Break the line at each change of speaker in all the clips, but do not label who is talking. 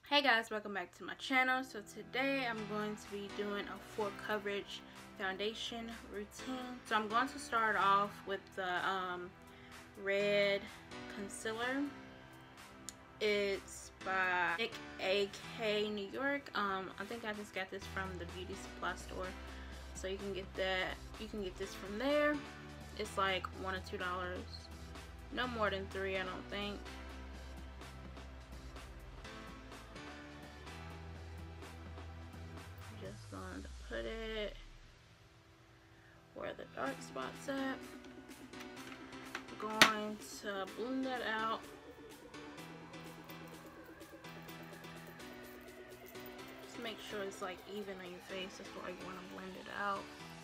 Hey guys, welcome back to my channel. So today I'm going to be doing a full coverage foundation routine. So I'm going to start off with the red concealer. It's by Nick AK New York. I think I just got this from the beauty supply store, so you can get this from there. It's like $1 or $2, no more than $3, I don't think. Just going to put it where the dark spots at. Going to blend that out. Just make sure it's like even on your face. That's why you want to blend it out.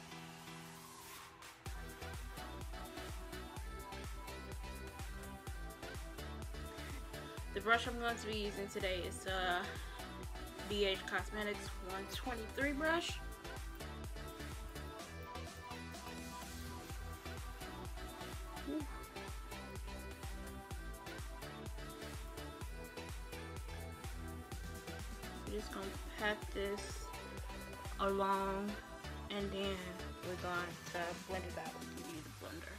The brush I'm going to be using today is BH Cosmetics 123 brush. We're just going to pat this along, and then we're going to blend it out with the beauty blender.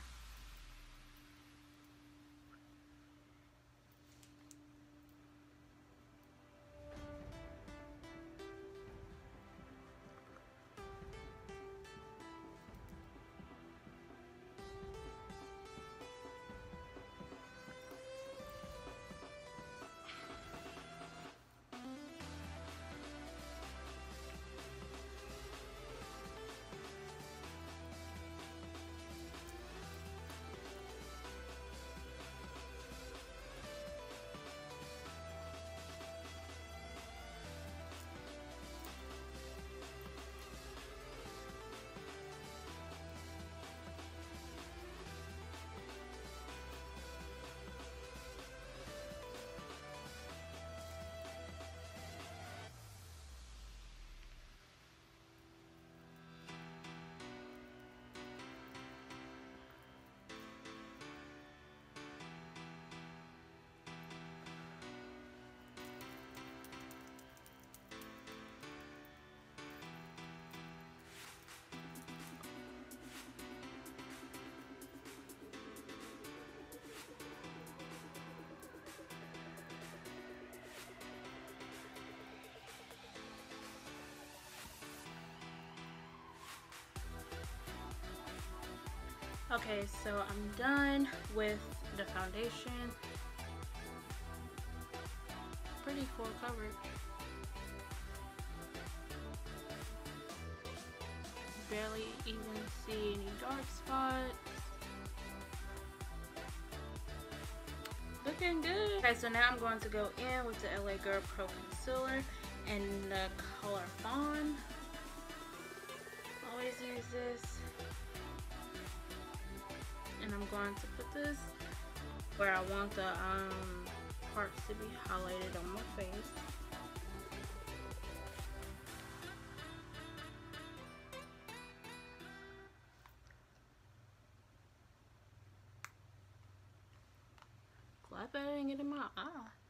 Okay, so I'm done with the foundation. Pretty full coverage. Barely even see any dark spots. Looking good. Okay, so now I'm going to go in with the LA Girl Pro Concealer in the color Fawn. Always use this. And I'm going to put this where I want the parts to be highlighted on my face. Glad that I didn't get in my eye.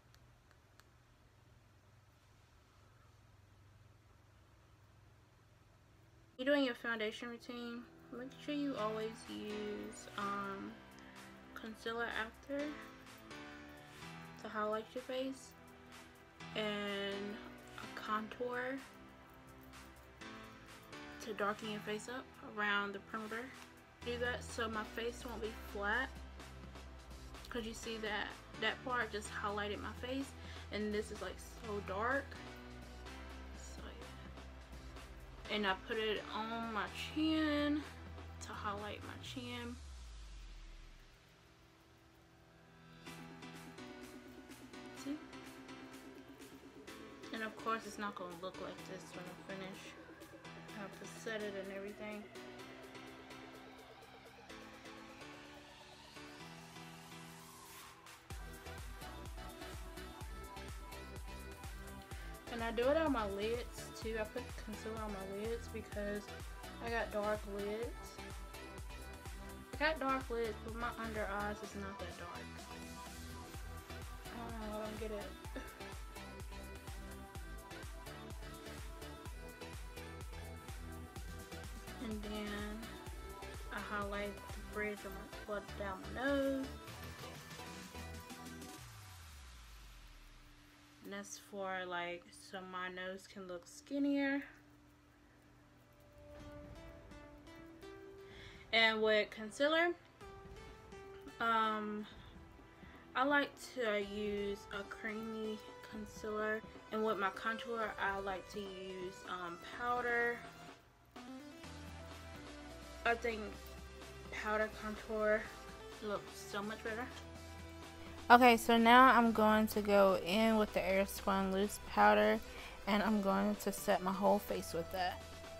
You're doing your foundation routine. Make sure you always use concealer after to highlight your face, and a contour to darken your face up around the perimeter. Do that so my face won't be flat, because you see that part just highlighted my face, and this is like so dark. So yeah. And I put it on my chin to highlight my chin. See? And of course it's not going to look like this when I finish. I have to set it and everything. And I do it on my lids too. I put concealer on my lids because I got dark lids. I got dark lids, but my under eyes is not that dark. I don't know, I don't get it. And then I highlight the bridge of my blood down my nose. And that's for like so my nose can look skinnier. And with concealer, I like to use a creamy concealer, and with my contour I like to use powder. I think powder contour looks so much better. Okay, so now I'm going to go in with the Airspun loose powder, and I'm going to set my whole face with that.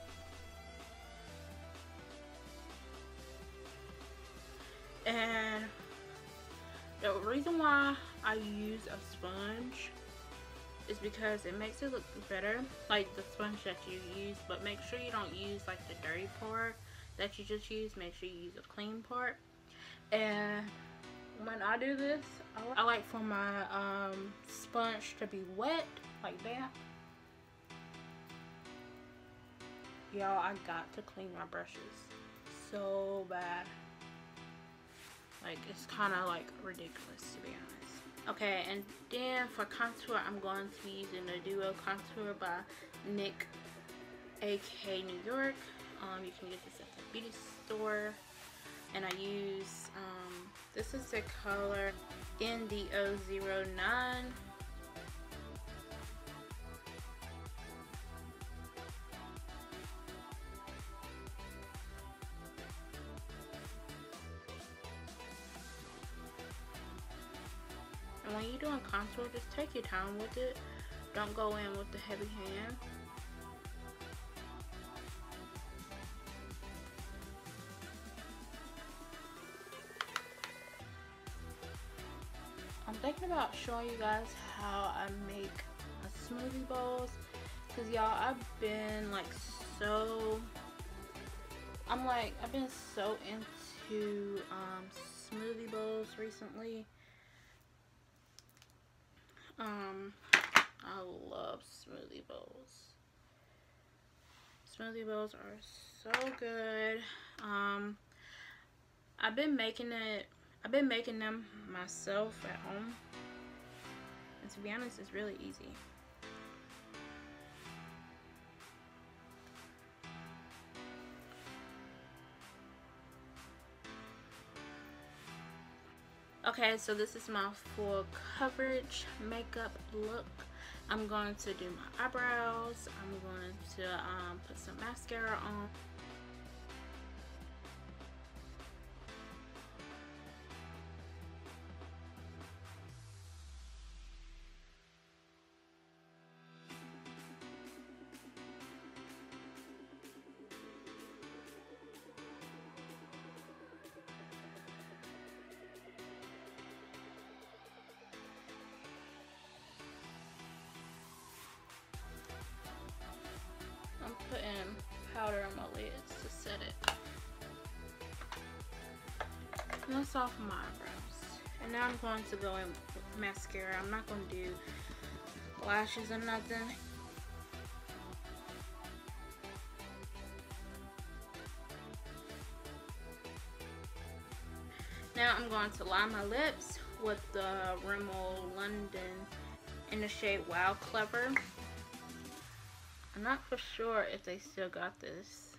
And the reason why I use a sponge is because it makes it look better, like the sponge that you use, but make sure you don't use like the dirty part that you just used. Make sure you use a clean part. And when I do this, I like for my sponge to be wet like that. Y'all, I got to clean my brushes so bad. Like, it's kind of like ridiculous, to be honest. Okay, and then for contour, I'm going to be using the Duo Contour by NYX, AK New York. You can get this at the beauty store. And I use, this is the color ND009. And when you're doing contour, just take your time with it. Don't go in with the heavy hand. I'm thinking about showing you guys how I make a smoothie bowls, because y'all, I've been so into smoothie bowls recently. I love smoothie bowls. Smoothie bowls are so good. I've been making them myself at home, and to be honest, it's really easy. Okay, so this is my full coverage makeup look. I'm going to do my eyebrows. I'm going to put some mascara on. I'm putting powder on my lids to set it. And that's all for my eyebrows. And now I'm going to go in with mascara. I'm not going to do lashes or nothing. Now I'm going to line my lips with the Rimmel London in the shade Wow Clever. I'm not for sure if they still got this.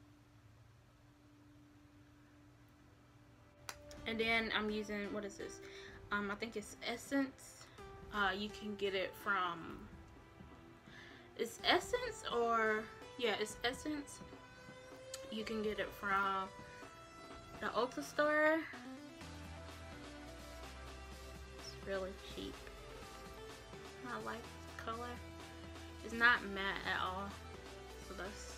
And then I'm using, what is this? I think it's Essence. You can get it from, it's Essence, or yeah, it's Essence. You can get it from the Ulta store. It's really cheap. I like the color. It's not matte at all, so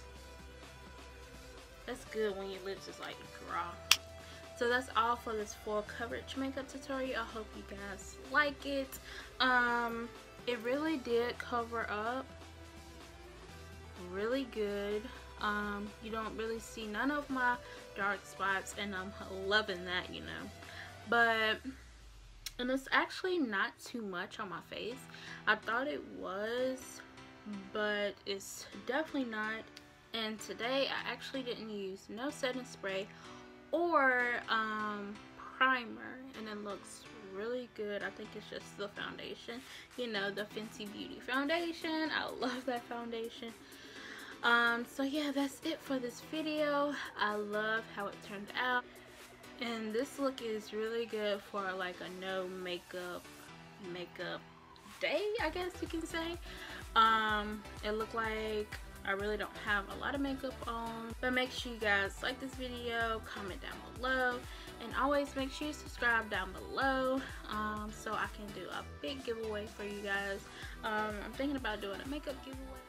that's good when your lips is like dry. So that's all for this full coverage makeup tutorial. I hope you guys like it. It really did cover up really good. You don't really see none of my dark spots, and I'm loving that, you know. But, and it's actually not too much on my face. I thought it was, but it's definitely not. And today I actually didn't use no setting spray or primer, and it looks really good. I think it's just the foundation, you know, the Fenty Beauty foundation. I love that foundation. So yeah, that's it for this video. I love how it turned out, and this look is really good for like a no makeup day, I guess you can say. It looked like I really don't have a lot of makeup on, but make sure you guys like this video, comment down below, and always make sure you subscribe down below, so I can do a big giveaway for you guys. I'm thinking about doing a makeup giveaway.